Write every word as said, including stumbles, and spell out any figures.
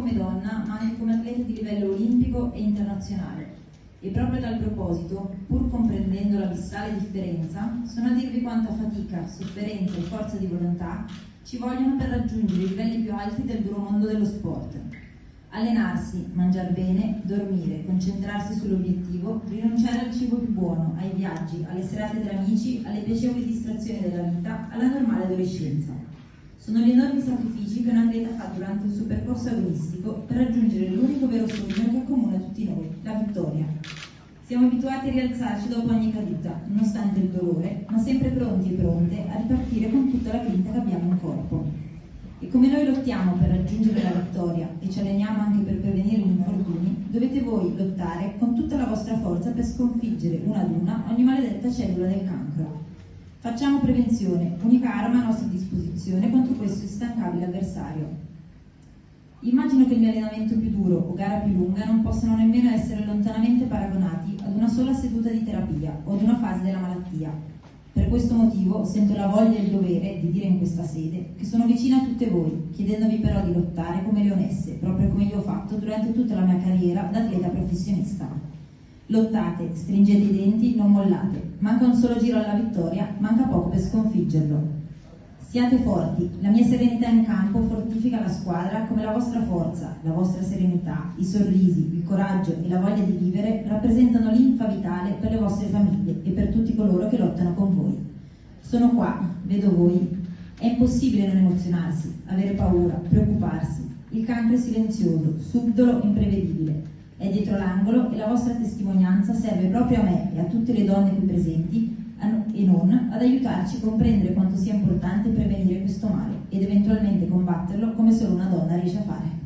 come donna, ma anche come atleta di livello olimpico e internazionale. E proprio a tal proposito, pur comprendendo l'abissale differenza, sono a dirvi quanta fatica, sofferenza e forza di volontà ci vogliono per raggiungere i livelli più alti del duro mondo dello sport. Allenarsi, mangiar bene, dormire, concentrarsi sull'obiettivo, rinunciare al cibo più buono, ai viaggi, alle serate tra amici, alle piacevoli distrazioni della vita, alla normale adolescenza. Sono gli enormi sacrifici che un atleta fa durante il suo percorso agonistico per raggiungere l'unico vero sogno che accomuna tutti noi, la vittoria. Siamo abituati a rialzarci dopo ogni caduta, nonostante il dolore, ma sempre pronti e pronte a ripartire con tutta la grinta che abbiamo in corpo. E come noi lottiamo per raggiungere la vittoria e ci alleniamo anche per prevenire gli infortuni, dovete voi lottare con tutta la vostra forza per sconfiggere una ad una ogni maledetta cellula del cancro. Facciamo prevenzione, unica arma a nostra disposizione contro questo instancabile avversario. Immagino che il mio allenamento più duro o gara più lunga non possano nemmeno essere lontanamente paragonati ad una sola seduta di terapia o ad una fase della malattia. Per questo motivo sento la voglia e il dovere di dire in questa sede che sono vicina a tutte voi, chiedendovi però di lottare come leonesse, proprio come io ho fatto durante tutta la mia carriera da atleta professionista. Lottate, stringete i denti, non mollate. Manca un solo giro alla vittoria, manca poco per sconfiggerlo. Siate forti, la mia serenità in campo fortifica la squadra come la vostra forza, la vostra serenità, i sorrisi, il coraggio e la voglia di vivere rappresentano linfa vitale per le vostre famiglie e per tutti coloro che lottano con voi. Sono qua, vedo voi. È impossibile non emozionarsi, avere paura, preoccuparsi. Il cancro è silenzioso, subdolo, imprevedibile. È dietro l'angolo e la vostra testimonianza serve proprio a me e a tutte le donne qui presenti e non ad aiutarci a comprendere quanto sia importante prevenire questo male ed eventualmente combatterlo come solo una donna riesce a fare.